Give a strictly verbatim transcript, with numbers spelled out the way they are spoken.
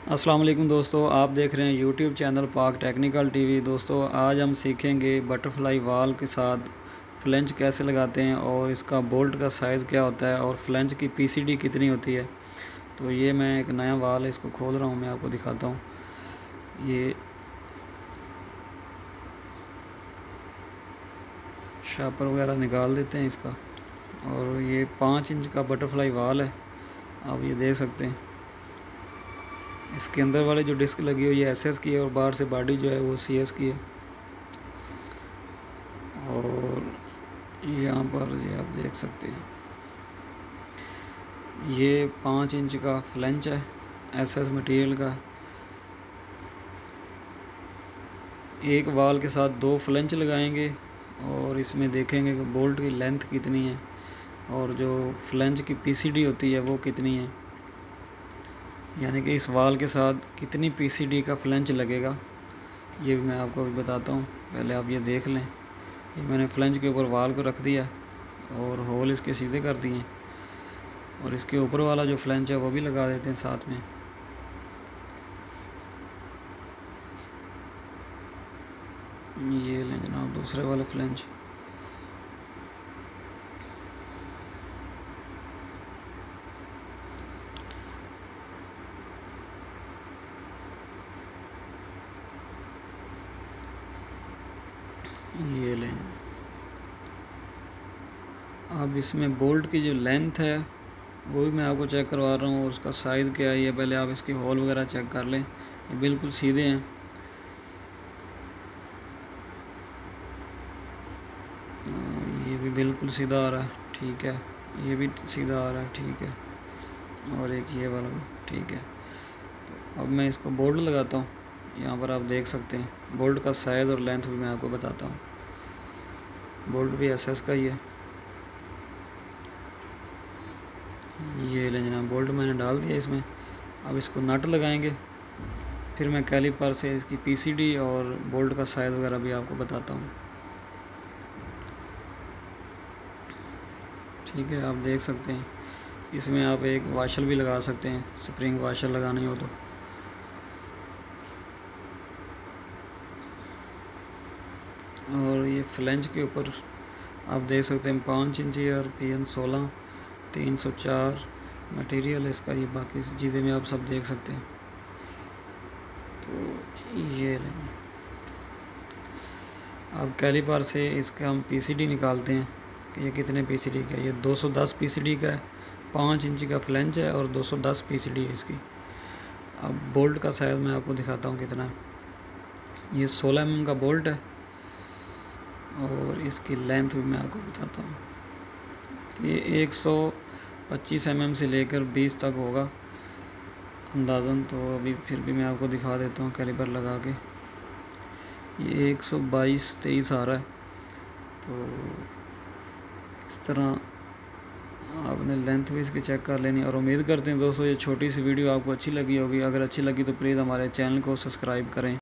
अस्सलाम वालेकुम दोस्तों, आप देख रहे हैं YouTube channel Pak technical TV. दोस्तों आज हम सीखेंगे बटरफ्लाई वाल के साथ फ्लेंज कैसे लगाते हैं और इसका बोल्ट का साइज़ क्या होता है और फ्लेंज की पीसीडी कितनी होती है। तो ये मैं एक नया वाल है, इसको खोल रहा हूँ, मैं आपको दिखाता हूँ। ये शापर वगैरह निकाल देते हैं इसका। और ये पाँच इंच का बटरफ्लाई वाल है, आप ये देख सकते हैं। इसके अंदर वाली जो डिस्क लगी हुई है एस एस की है और बाहर से बॉडी जो है वो सी एस की है। और यहाँ पर ये आप देख सकते हैं, ये पाँच इंच का फ्लेंच है एस एस मटेरियल का। एक वाल के साथ दो फ्लेंच लगाएंगे और इसमें देखेंगे कि बोल्ट की लेंथ कितनी है और जो फ्लेंच की पीसीडी होती है वो कितनी है, यानी कि इस वाल के साथ कितनी पीसीडी का फ्लेंच लगेगा, ये भी मैं आपको अभी बताता हूँ। पहले आप ये देख लें। ये मैंने फ्लेंच के ऊपर वाल को रख दिया और होल इसके सीधे कर दिए और इसके ऊपर वाला जो फ्लेंच है वो भी लगा देते हैं साथ में। ये लें जनाब दूसरे वाले फ्लेंच। ये लें। अब इसमें बोल्ट की जो लेंथ है वो भी मैं आपको चेक करवा रहा हूँ और उसका साइज़ क्या है। ये पहले आप इसके होल वगैरह चेक कर लें, ये बिल्कुल सीधे हैं। ये भी बिल्कुल सीधा आ रहा है, ठीक है। ये भी सीधा आ रहा है, ठीक है। और एक ये वाला भी ठीक है। तो अब मैं इसको बोल्ट लगाता हूँ। यहाँ पर आप देख सकते हैं बोल्ट का साइज़ और लेंथ भी मैं आपको बताता हूँ। बोल्ट भी एस एस का ही है। ये लें जनाब, बोल्ट मैंने डाल दिया इसमें। अब इसको नट लगाएंगे, फिर मैं कैलिपर से इसकी पीसीडी और बोल्ट का साइज़ वगैरह भी आपको बताता हूँ। ठीक है, आप देख सकते हैं इसमें आप एक वाशर भी लगा सकते हैं, स्प्रिंग वाशर लगानी हो तो। और ये फ्लेंज के ऊपर आप देख सकते हैं पाँच इंची और पी एन सोलह तीन सौ चार मटेरियल इसका। ये बाकी चीज़ें में आप सब देख सकते हैं। तो ये लेंगे, अब कैलिपर से इसका हम पीसीडी निकालते हैं कि ये कितने पीसीडी का है। ये दो सौ दस पीसीडी का है, पाँच इंच का फ्लेंच है और दो सौ दस पीसीडी है इसकी। अब बोल्ट का साइज़ मैं आपको दिखाता हूँ कितना है। ये सोलह एम एम का बोल्ट है और इसकी लेंथ भी मैं आपको बताता हूँ। ये एक सौ पच्चीस एम एम से लेकर बीस तक होगा अंदाज़न। तो अभी फिर भी मैं आपको दिखा देता हूँ कैलिपर लगा के। ये एक सौ बाईस तेईस आ रहा है। तो इस तरह आपने लेंथ भी इसकी चेक कर लेनी। और उम्मीद करते हैं दोस्तों ये छोटी सी वीडियो आपको अच्छी लगी होगी। अगर अच्छी लगी तो प्लीज़ हमारे चैनल को सब्सक्राइब करें।